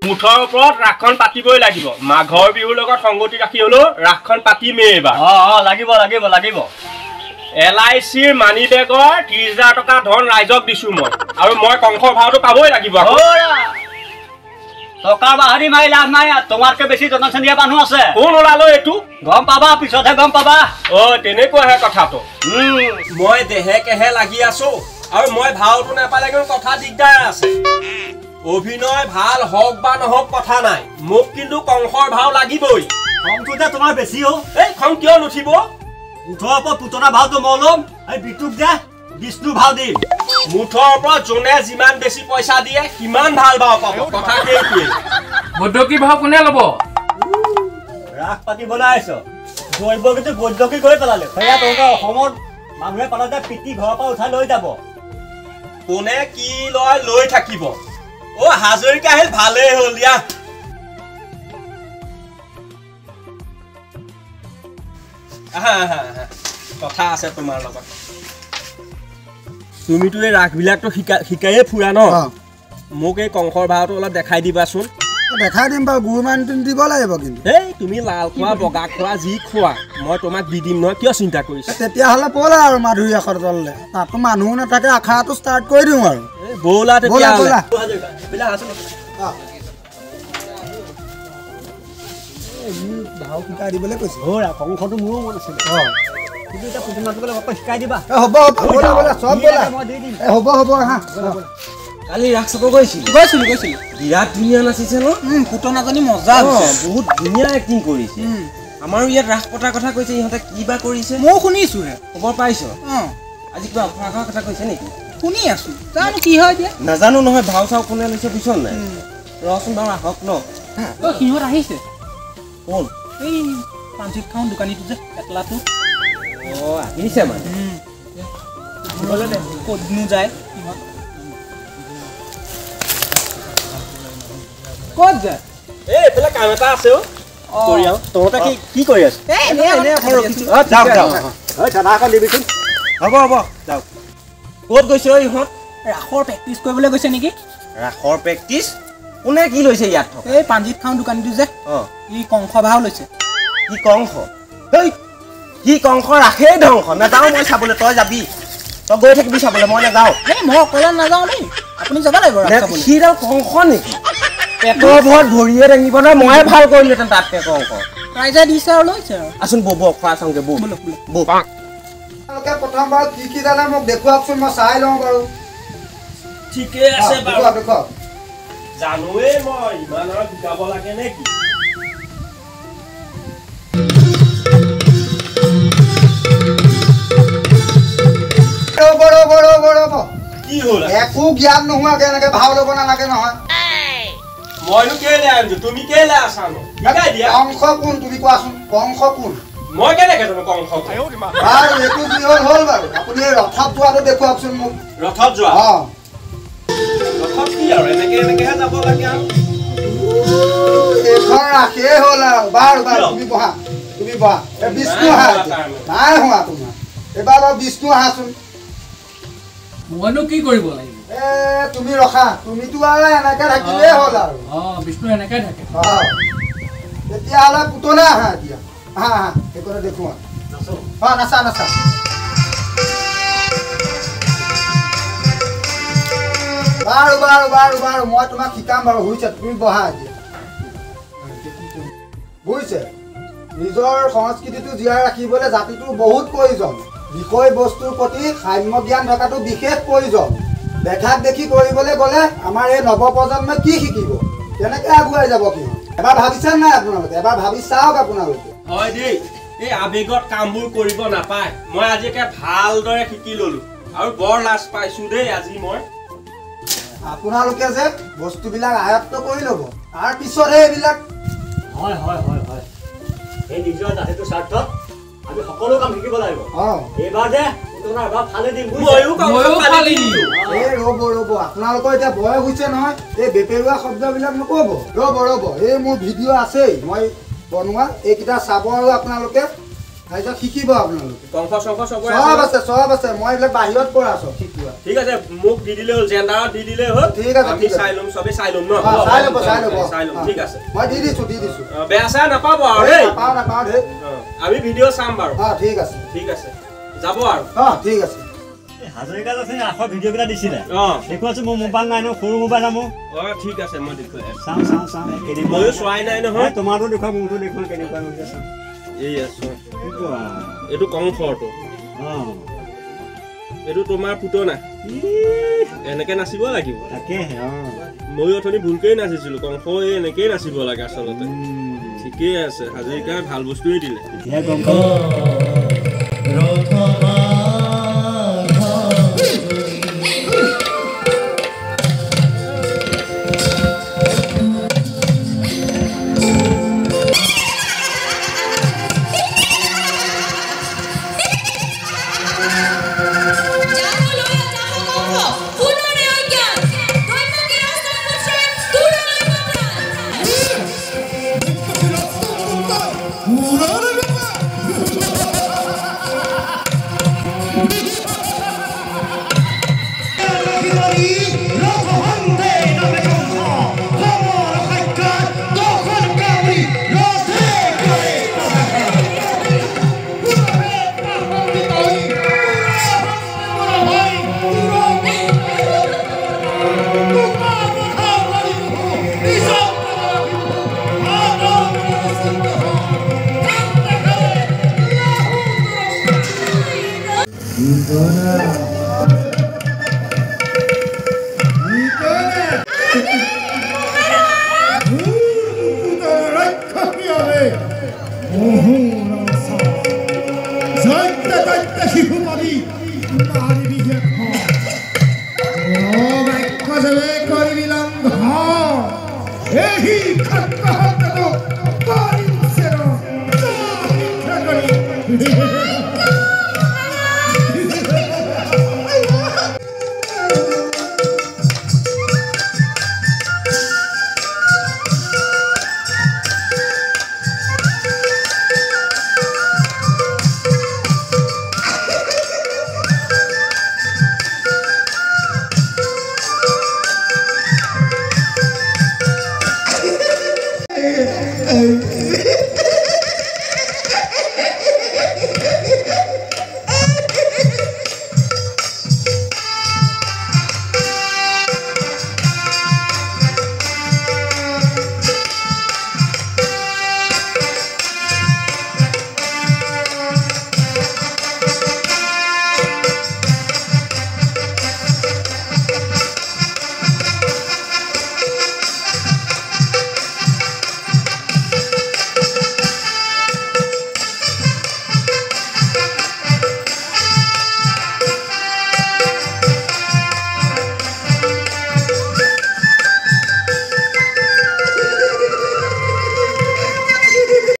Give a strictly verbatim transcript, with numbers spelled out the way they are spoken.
মুঠৰ ওপৰত ৰাখন পাতিবই লাগিব মাঘৰ বিহুৰ লগত সংগতি ৰাখি হলো ৰাখন পাতিমেই এবাৰ অ অ লাগিব লাগিব লাগিব এল আই চিৰ মানি বেগৰ ত্ৰিশ হাজাৰ টকা ধন ৰাইজক দিছো মই আৰু মই কংসৰ ভাওটো পাবই লাগিব টকাৰ বাহাৰি মাৰি লাভ নাই তোমাতকে বেছি টনচন দিয়া মানুহ আছে কোন ওলালো এইটো গম পাবা পিছতহে গম পাবা অ তেনেকুৱাহে কথাটো মই দেহে কেহে লাগি আছো আৰু মই ভাওটো নাপালে কিন্তু কথা দিগদাৰ আছে অভিনয় ভাল হওক বা নহওক কথা নাই মোক কিন্তু কংসৰ ভাও লাগিবই খংটো যে তোমাৰ বেছি হ এই খং কিয় নুঠিব মুঠৰ ওপৰত পুতনা ভাওটো মই ল'ম এই বিটুক যে বিষ্ণু ভাও দিম মুঠৰ ওপৰত যোনে যিমান বেছি পইচা দিয়ে সিমান ভাল ভাও পাব কথা সেইটোৱেই বৈদ্যকী ভাও কোনে ল'ব ৰাস পাতিবলৈ আহিছ জৈৱ কিন্তু বৈদ্যকী কৰি পেলালে সেয়া তোমালোকে অসমৰ মানুহে পালে যে পিটি ঘৰৰ পৰা উঠাই লৈ যাব কোনে কি লয় লৈ থাকিব অ হাজৰিকা আহিল ভালেই হ'ল দিয়া কথা আছে তোমাৰ লগত তুমিতো এই ৰাসবিলাকতো শিকায়ে ফুৰা ন মোক এই কংসৰ ভাওটো অলপ দেখাই দিবাচোন দেখাই দিম বাৰু গুৰু মানটো দিব লাগিব কিন্তু এই তুমি লাল খোৱা বগা খোৱা যি খোৱা মই তোমাক দি দিম নহয় কিয় চিন্তা কৰিছা তেতিয়াহ'লে ব'লা আৰু মাধুৰী আখৰ তললে তাতো মানুহ নাথাকে আখৰাটো ষ্টাৰ্ট কৰি দিওঁ আৰু ব'লা তেতিয়াহ'লে ভাও শিকাই দিবলৈ কৈছে কংসটো মোৰো মন আছিলে কিন্তু এতিয়া পুতনাটোলৈ শিকাই দিবা হ'ব চব হ'ব হ'ব হা কালি ৰাস চাব গৈছিলো গৈছিলো গৈছিলো বিৰাট ধুনীয়া নাচিছে ন পুতনাজনী মজা বহুত ধুনীয়া এক্টিং কৰিছে আমাৰো ইয়াত ৰাস পতাৰ কথা কৈছে ইহঁতে কি বা কৰিছে ময়ো শুনিছোহে খবৰ পাইছ আজি কিবা অফাৰ খোৱাৰ কথা কৈছে নেকি শুনি আছো জানো কি হয় এতিয়া নাজানো নহয় ভাও চাও কোনে লৈছে পিছত নাই ৰচোন বাৰু আহক ন সিহঁত আহিছে কোন এই পাঞ্চিত খাওঁ দোকানীটো যে পেটলাটো অ আহিছে মানে ক'তনো যায় সিহঁত ক'ত যায় এই এইফালে কাম এটা আছে অ কৰি আহ তহঁতে কি কি কৰি আছ এই এনে এনে অ যাও যাও ঐ দাদা এখন দিবিচোন হ'ব হ'ব যাও ক'ত গৈছে ঐ ইহঁত ৰাসৰ প্ৰেক্টিচ কৰিবলৈ গৈছে নেকি ৰাসৰ প্ৰেক্টিচ কোনে কি লৈছে ইয়াত এই পাঞ্জিত খাওঁ দোকানীটো যে অ ই কংস ভাও লৈছে কি কংস এই কি কংস ৰাখেই ধ্বংস নাযাওঁ মই চাবলৈ তই যাবি তই গৈ থাকিবি চাবলৈ মই নাযাওঁ এই মই অকলে নাযাওঁ দেই আপুনি যাব লাগিব সিডাল কংস নেকি পেটৰ ভৰত ভৰিয়ে দাঙিব নহয় ময়ে ভাল কৰিলোহেঁতেন তাতকে কংস ৰাইজে দিছে আৰু লৈছে আৰু আচোন বব খোৱা চাওঁগে বৌ বৌ আপোনালোকে প্ৰথমবাৰ কি কি জানে মোক দেখুৱাওকচোন মই চাই লওঁ বাৰু ঠিকে আছে বাৰু জানোৱেই মই ইমান আৰু শিকাব লাগে নে কি কি হ'ল একো জ্ঞান নোহোৱাকে এনেকে ভাও ল'ব নালাগে নহয় মইনো কেলে আনিছো তুমি কেলে আছা নো শিকাই দিয়া কংস কোন তুমি কোৱাচোন কংস কোন মই কেনেকে জানো কংস বাৰু এইটো কি হ'ল হ'ল বাৰু আপুনি ৰথত যোৱাটো দেখুৱাওকচোন মোক ৰথত যোৱা অ ৰথত কি আৰু এনেকে এনেকেহে যাব লাগে আৰু এইখন ৰাখেই হ'ল আৰু বাৰু বাৰু তুমি বহা তুমি বহা বিষ্ণু আহা নাই হোৱা তোমাৰ এবাৰ বাৰু বিষ্ণু আহাচোন মইনো কি কৰিব লাগিব এ তুমি ৰখা তুমিতো আৰু এনেকে থাকিলেই হ'ল আৰু অ বিষ্ণু এনেকে থাকে তেতিয়াহ'লে পুতলা আহা এতিয়া আহা আহা এইকণে দেখুওৱা অ নাচা নাচা বাৰু বাৰু বাৰু বাৰু মই তোমাক শিকাম বাৰু বুজিছা তুমি বহা এতিয়া বুজিছে নিজৰ সংস্কৃতিটো জীয়াই ৰাখিবলৈ জাতিটোৰ বহুত প্ৰয়োজন বিষয় বস্তুৰ প্ৰতি সাম্য জ্ঞান থকাটো বিশেষ প্ৰয়োজন দেখাক দেখি কৰিবলৈ গ'লে আমাৰ এই নৱপ্ৰজন্মই কি শিকিব কেনেকৈ আগুৱাই যাব সিহঁত এবাৰ ভাবিছেনে নাই আপোনালোকে এবাৰ ভাবি চাওক আপোনালোকে হয় দেই এই আবেগত কামবোৰ কৰিব নাপায় মই আজি একে ভালদৰে শিকি ললো আৰু বৰ লাজ পাইছো দেই আজি মই আপোনালোকে যে বস্তুবিলাক আয়ত্ত কৰি ল'ব তাৰ পিছতহে এইবিলাক হয় হয় হয় হয় এই নিজৰ জাতিটোৰ স্বাৰ্থত আমি সকলো কাম শিকিব লাগিব অ এইবাৰ যে পুতনা এবাৰ ফালি দিম ময়ো ময়ো ফালি দিম এই ৰ'ব ৰ'ব আপোনালোকৰ এতিয়া বয়স হৈছে নহয় এই বেপেৰুৱা শব্দবিলাক নক'ব ৰ'ব ৰ'ব এই মোৰ ভিডিঅ' আছেই মই বনোৱা এইকেইটা চাব আৰু আপোনালোকে তাৰপিছত শিকিব আপোনালোকে কংস চংস চব চব আছে চব আছে মই এইবিলাক বাহিৰত পৰা চব শিকি যোৱা ঠিক আছে মোক দি দিলে হ'ল জেন্ডাৰত দি দিলে হ'ল ঠিক আছে, আমি ঠিক আছে। চাই ল'ম চবে চাই ল'ম ন অ, চাই ল'ব চাই ল'ব চাই ল'ম অ, ঠিক আছে মই দি দিছো দি দিছো অ, বেয়া চেয়া নাপাব আৰু দেই নাপাওঁ নাপাওঁ দেই অ, আমি ভিডিঅ' চাম বাৰু অ ঠিক আছে ঠিক আছে যাব আৰু অ ঠিক আছে হাজৰিকাত আছে ৰাসৰ ভিডিঅ' কেইটা দিছিলে অ দেখুৱাইছো মোৰ মোবাইল নাই ন সৰু মোবাইল মোৰ অ ঠিক আছে মই দেখুৱাই আছো চাওঁ চাওঁ চাওঁ কেনেকুৱা ময়ো চোৱাই নাই নহয় তোমাৰতো দেখুৱা মোৰতো দেখুৱা কেনেকুৱা হৈছে চাওঁ এই আছো কি কোৱা এইটো কংসৰটো অঁ এইটো তোমাৰ পুতনা ইহ, এনেকে নাচিব লাগিব তাকেহে অঁ ময়ো অথনি ভুলকেই নাচিছিলো কংস এই এনেকেই নাচিব লাগে আচলতে ঠিকেই আছে হাজৰিকাই ভাল বস্তুৱেই দিলে এতিয়া গম পালোঁ Hey.